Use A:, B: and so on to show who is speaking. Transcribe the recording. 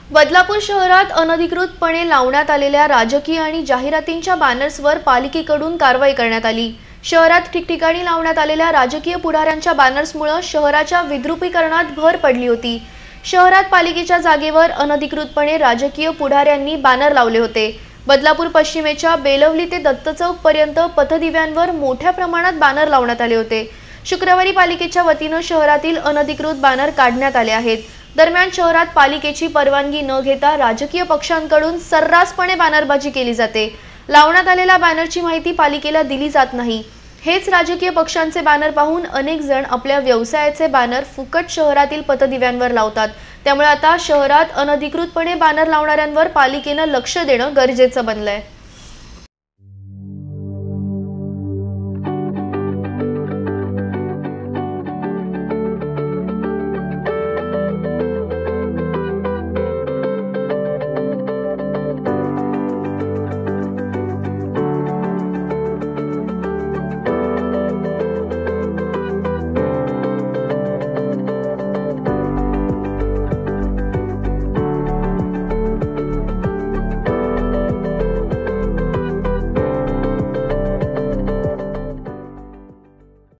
A: बदलापूर शहरात अनधिकृतपणे लावण्यात आलेल्या राजकीय आणि जाहिरातींच्या बॅनर्सवर पालिकेकडून कारवाई करण्यात आली। शहरात ठिकठिकाणी लावण्यात आलेल्या राजकीय पुढाऱ्यांच्या बॅनर्समुळे शहराच्या विद्रुपीकरणात भर पडली होती। शहरात पालिकेच्या जागेवर अनधिकृतपणे राजकीय पुढाऱ्यांनी बॅनर लावले होते। बदलापूर पश्चिमेच्या बेलवली ते दत्त चौक पर्यंत पथदिव्यांवर मोठ्या प्रमाणात बॅनर लावण्यात आले होते। शुक्रवारी पालिकेच्या वतीने शहरातील अनधिकृत बॅनर काढण्यात आले आहेत। दरम्यान शहरात पालिकेची परवानगी न घेता राजकीय पक्षांकडून सर्रासपणे बॅनरबाजी केली जाते। लावण्यात आलेल्या बॅनरची माहिती पालिकेला दिली जात नाही। हेच राजकीय पक्षांचे बॅनर पाहून अनेक जण आपल्या व्यवसायाचे बॅनर फुकट शहरातील पथदिव्यांवर लावतात। त्यामुळे आता शहरात अनधिकृतपणे बॅनर लावणाऱ्यांवर पालिकेने लक्ष देणे गरजेचे बनले आहे।